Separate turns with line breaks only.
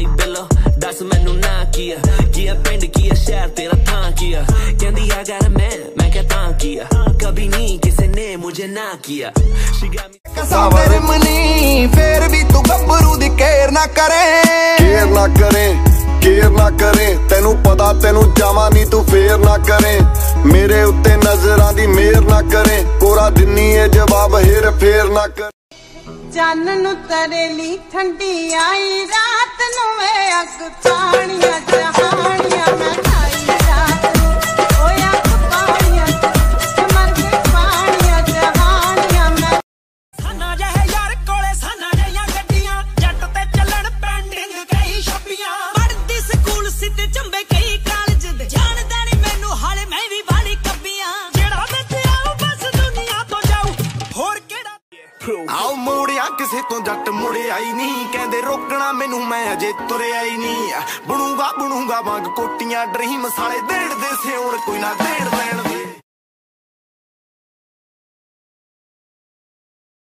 माई below दस मैनू ना किया पिंड किया शहर तेरा थां किया कहंदी आ गर मैं कहता किया कभी नहीं किसी ने मुझे ना किया
सावर मनी फिर भी तू गब्बरू दी केयर ना करे तेनू पता तेनू जावा नहीं तू फेर ना करे मेरे उत्ते नजरां दी मेहर ना करे कोरा दिन्नी है जवाब हेर फेर ना कर
चन्न नू तरेली ठंडी आई रात नू वे अग पानिया जहानिया मैं खाई रात नू ओए अग पानिया मर के पानिया जहानिया मैं
साना जहे यार कोले साना जहियां गड्डियां जट ते चलन पेंडिंग कई छपियां पढ़दी स्कूल सिद्ध चंबे कई कॉलेज दे जानदा नहीं मैनू हाले मैं भी वाली कब्बियां जेड़ा विच आऊं बस दुनिया तो जाऊं होर केड़ा
आओ मोड़िया किसे तो जट मुड़िया ही नहीं कहते रोकना मैनू मैं अजे तुरिया ही नहीं बुणूगा वांग कोटियां ड्रीम साले देड़ दे से और कोई ना दे